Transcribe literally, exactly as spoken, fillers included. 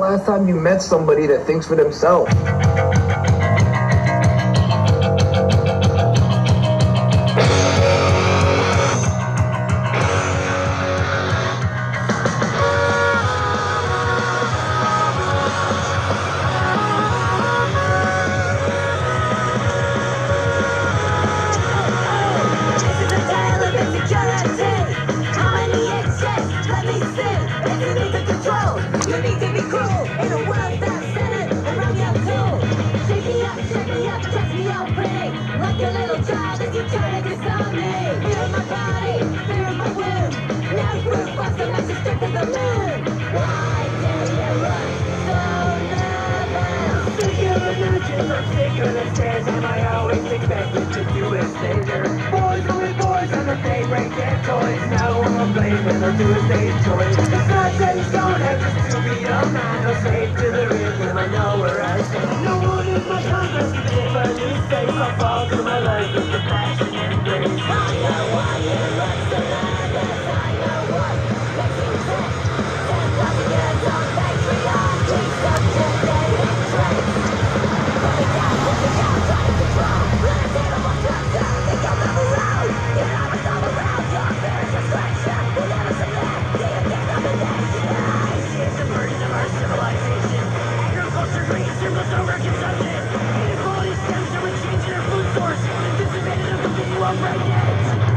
last time you met somebody that thinks for themselves? You need to be cruel in a world that's centered around your cool. Shake me up, shake me up, dress me up pretty, like a little child as you try to disarm me. Feel my body, feel my wound. Now proof was the message straight to the moon. Why do you look so nervous? Sick of the nudges, I'm sick of the stares. Am I always expected to do a savior? Boys are with boys and they break their toys. No one will blame when they'll do as they enjoy. It's not that he's gone, have to be a man, no slave to the rhythm, I know where I stand. No one is my compass, if I lose faith, I'll fall through my life with the passion and grace. I know why you look so nervous, I know what makes you sick. Ten thousand years on Patreon, we subjected in traits. Put me down, put me down, try to control. Let it take a bunch of time, think I'll never round. Your arm is all around, your fear is distraction. We'll never submit, do you think I'm the next? It's the burden of our civilization. Agriculture, green circles over consumption. Inequality stems from a change in our food source. Disadvantage of the people of right now.